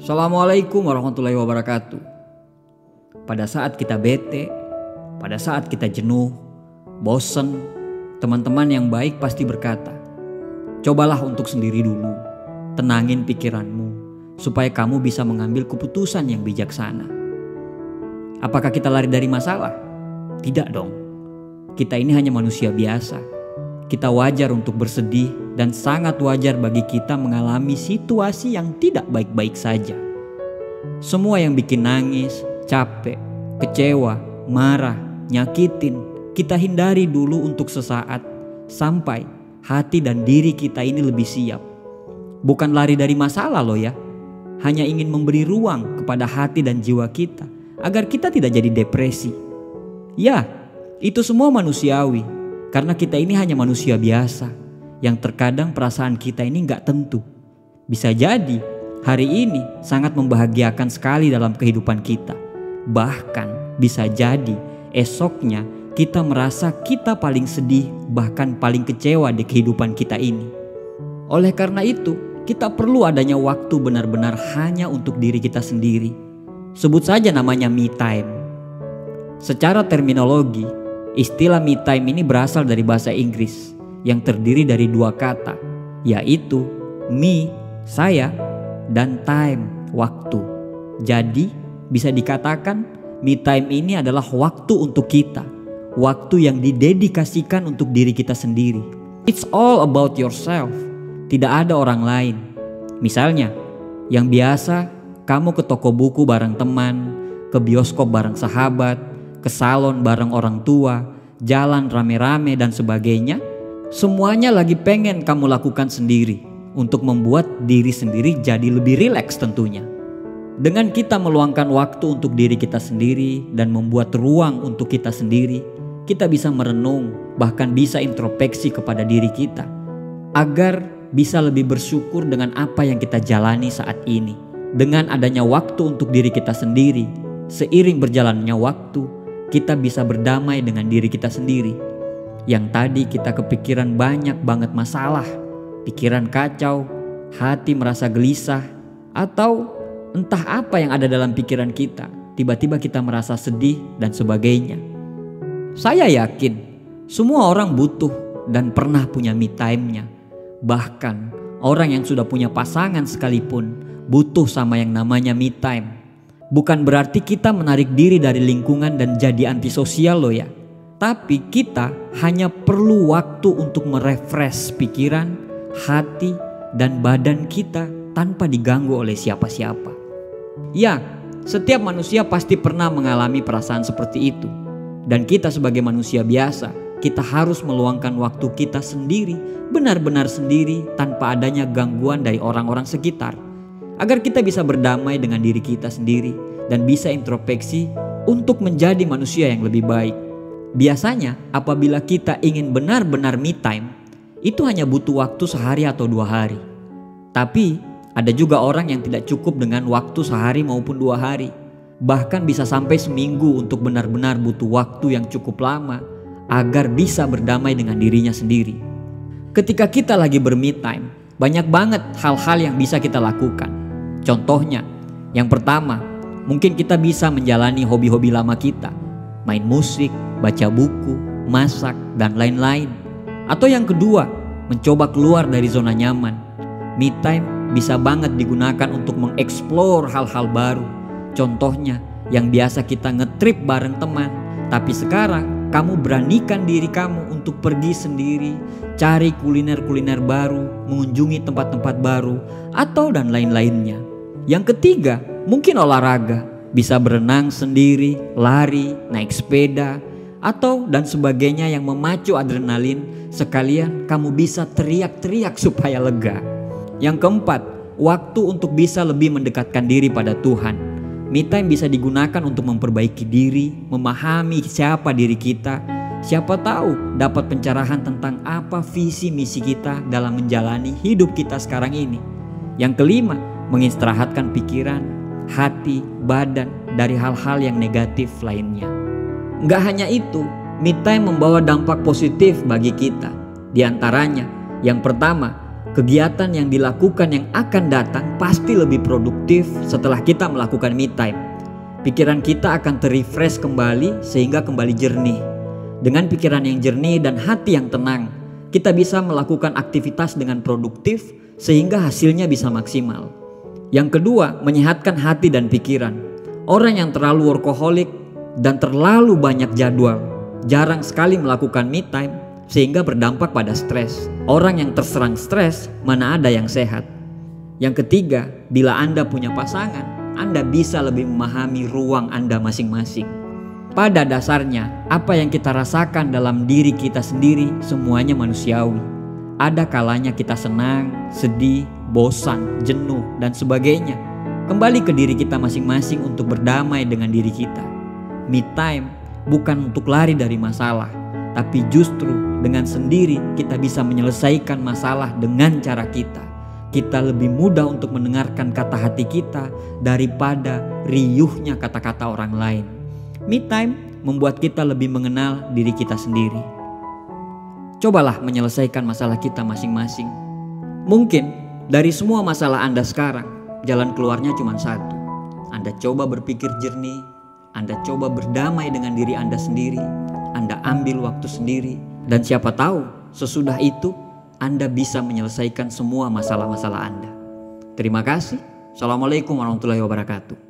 Assalamualaikum warahmatullahi wabarakatuh. Pada saat kita bete, pada saat kita jenuh, bosen, teman-teman yang baik pasti berkata, cobalah untuk sendiri dulu, tenangin pikiranmu, supaya kamu bisa mengambil keputusan yang bijaksana. Apakah kita lari dari masalah? Tidak dong. Kita ini hanya manusia biasa. Kita wajar untuk bersedih dan sangat wajar bagi kita mengalami situasi yang tidak baik-baik saja. Semua yang bikin nangis, capek, kecewa, marah, nyakitin, kita hindari dulu untuk sesaat sampai hati dan diri kita ini lebih siap. Bukan lari dari masalah loh ya. Hanya ingin memberi ruang kepada hati dan jiwa kita agar kita tidak jadi depresi. Ya, itu semua manusiawi. Karena kita ini hanya manusia biasa yang terkadang perasaan kita ini gak tentu. Bisa jadi hari ini sangat membahagiakan sekali dalam kehidupan kita. Bahkan bisa jadi esoknya kita merasa kita paling sedih, bahkan paling kecewa di kehidupan kita ini. Oleh karena itu, kita perlu adanya waktu benar-benar hanya untuk diri kita sendiri. Sebut saja namanya me time. Secara terminologi, istilah me time ini berasal dari bahasa Inggris yang terdiri dari dua kata, yaitu me, saya, dan time, waktu. Jadi bisa dikatakan me time ini adalah waktu untuk kita, waktu yang didedikasikan untuk diri kita sendiri. It's all about yourself, tidak ada orang lain. Misalnya, yang biasa kamu ke toko buku bareng teman, ke bioskop bareng sahabat, ke salon bareng orang tua, jalan rame-rame dan sebagainya. Semuanya lagi pengen kamu lakukan sendiri untuk membuat diri sendiri jadi lebih rileks tentunya. Dengan kita meluangkan waktu untuk diri kita sendiri dan membuat ruang untuk kita sendiri, kita bisa merenung, bahkan bisa introspeksi kepada diri kita agar bisa lebih bersyukur dengan apa yang kita jalani saat ini. Dengan adanya waktu untuk diri kita sendiri, seiring berjalannya waktu, kita bisa berdamai dengan diri kita sendiri. Yang tadi kita kepikiran banyak banget masalah, pikiran kacau, hati merasa gelisah, atau entah apa yang ada dalam pikiran kita, tiba-tiba kita merasa sedih dan sebagainya. Saya yakin semua orang butuh dan pernah punya me time-nya. Bahkan orang yang sudah punya pasangan sekalipun butuh sama yang namanya me time. Bukan berarti kita menarik diri dari lingkungan dan jadi antisosial loh ya. Tapi kita hanya perlu waktu untuk merefresh pikiran, hati, dan badan kita tanpa diganggu oleh siapa-siapa. Ya, setiap manusia pasti pernah mengalami perasaan seperti itu. Dan kita sebagai manusia biasa, kita harus meluangkan waktu kita sendiri, benar-benar sendiri tanpa adanya gangguan dari orang-orang sekitar. Agar kita bisa berdamai dengan diri kita sendiri dan bisa introspeksi untuk menjadi manusia yang lebih baik. Biasanya apabila kita ingin benar-benar me time, itu hanya butuh waktu sehari atau 2 hari. Tapi ada juga orang yang tidak cukup dengan waktu sehari maupun 2 hari. Bahkan bisa sampai seminggu untuk benar-benar butuh waktu yang cukup lama agar bisa berdamai dengan dirinya sendiri. Ketika kita lagi ber-me time, banyak banget hal-hal yang bisa kita lakukan. Contohnya, yang pertama, mungkin kita bisa menjalani hobi-hobi lama kita. Main musik, baca buku, masak, dan lain-lain. Atau yang kedua, mencoba keluar dari zona nyaman. Me time bisa banget digunakan untuk mengeksplor hal-hal baru. Contohnya, yang biasa kita ngetrip bareng teman, tapi sekarang kamu beranikan diri kamu untuk pergi sendiri, cari kuliner-kuliner baru, mengunjungi tempat-tempat baru, atau dan lain-lainnya. Yang ketiga, mungkin olahraga, bisa berenang sendiri, lari, naik sepeda, atau dan sebagainya yang memacu adrenalin, sekalian kamu bisa teriak-teriak supaya lega. Yang keempat, waktu untuk bisa lebih mendekatkan diri pada Tuhan. Me time bisa digunakan untuk memperbaiki diri, memahami siapa diri kita. Siapa tahu dapat pencerahan tentang apa visi misi kita dalam menjalani hidup kita sekarang ini. Yang kelima, mengistirahatkan pikiran, hati, badan dari hal-hal yang negatif lainnya. Nggak hanya itu, me time membawa dampak positif bagi kita. Di antaranya, yang pertama, Kegiatan yang dilakukan yang akan datang pasti lebih produktif setelah kita melakukan me time. Pikiran kita akan terrefresh kembali sehingga kembali jernih. Dengan pikiran yang jernih dan hati yang tenang, kita bisa melakukan aktivitas dengan produktif sehingga hasilnya bisa maksimal. Yang kedua, menyehatkan hati dan pikiran. Orang yang terlalu workaholic dan terlalu banyak jadwal, jarang sekali melakukan me time sehingga berdampak pada stres. Orang yang terserang stres, mana ada yang sehat. Yang ketiga, bila Anda punya pasangan, Anda bisa lebih memahami ruang Anda masing-masing. Pada dasarnya, apa yang kita rasakan dalam diri kita sendiri semuanya manusiawi. Ada kalanya kita senang, sedih, bosan, jenuh, dan sebagainya. Kembali ke diri kita masing-masing untuk berdamai dengan diri kita. Me time bukan untuk lari dari masalah, tapi justru dengan sendiri kita bisa menyelesaikan masalah dengan cara kita. Kita lebih mudah untuk mendengarkan kata hati kita daripada riuhnya kata-kata orang lain. Me time membuat kita lebih mengenal diri kita sendiri. Cobalah menyelesaikan masalah kita masing-masing. Mungkin dari semua masalah Anda sekarang, jalan keluarnya cuma satu. Anda coba berpikir jernih, Anda coba berdamai dengan diri Anda sendiri, Anda ambil waktu sendiri, dan siapa tahu sesudah itu Anda bisa menyelesaikan semua masalah-masalah Anda. Terima kasih. Assalamualaikum warahmatullahi wabarakatuh.